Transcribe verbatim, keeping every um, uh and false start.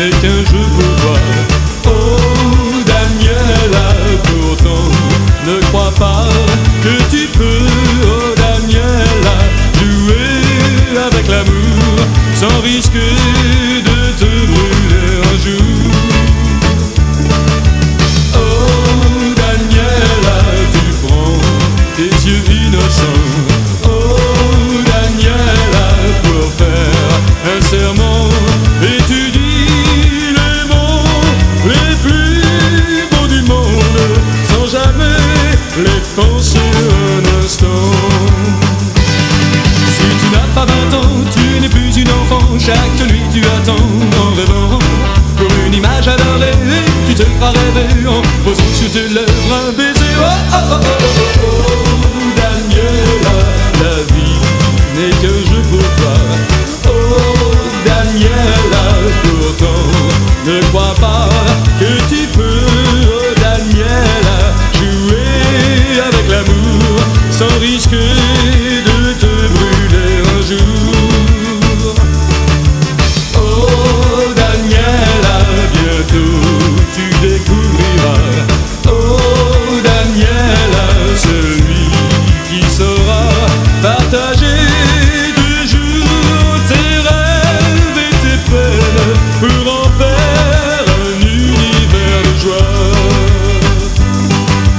n'est qu'un jeu pour toi. Oh Daniela, pourtant ne crois pas que tu peux, oh Daniela, jouer avec l'amour sans risquer de te brûler un jour. Oh Daniela, tu prends tes yeux innocents. Oh Daniela, pour faire un serment, et tu dis les mots les plus beaux du monde sans jamais les penser un instant. Si tu n'as pas vingt ans, tu n'es plus une enfant. Chaque nuit tu attends en rêvant pour une image adorée. Tu te feras rêver en posant sur tes lèvres